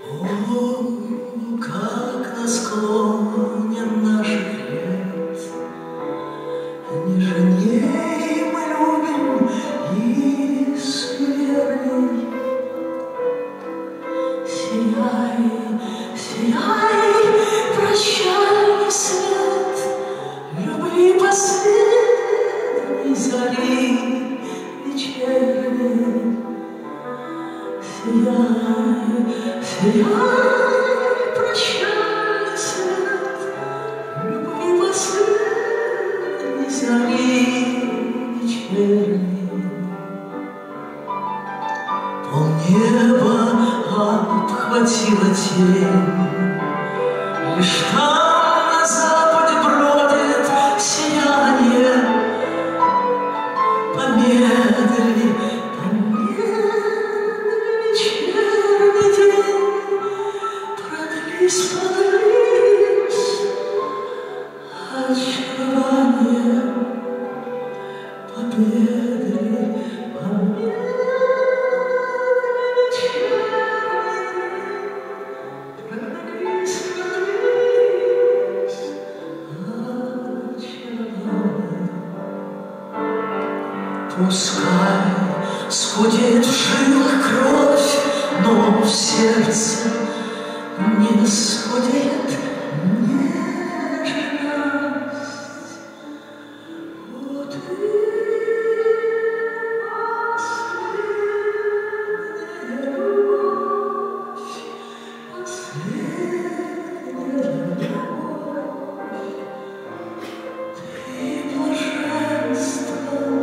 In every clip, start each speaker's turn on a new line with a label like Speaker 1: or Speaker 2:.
Speaker 1: О, как на склоне наших лет нежней мы любим и суеверней. Сияй, сияй, прощальный свет любви последней зари вечерней. Сияй, сияй, прощальный свет любви последней зари вечерней. Полнеба обхватила тень, лишь там на западе бродит сияние. Помедли, вечерний день, продлись, продлись очарование. Помедли, помедли. Пускай скудеет в жилах кровь, но в сердце не скудеет нежность. Вот и последняя любовь, последняя любовь. Ты блаженство.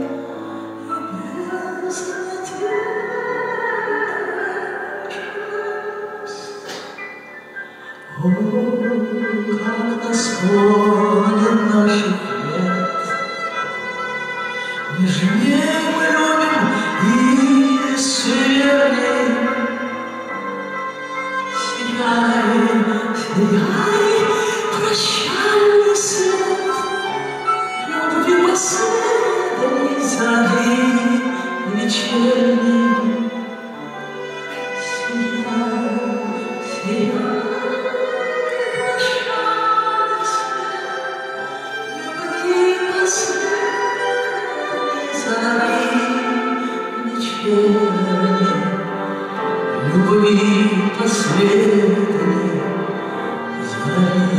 Speaker 1: О, как на склоне наших лет нежней мы любим и суеверней. Сияй, сияй, прощальный свет любви последней зари вечерней. Сияй, сияй. Любви последней зари.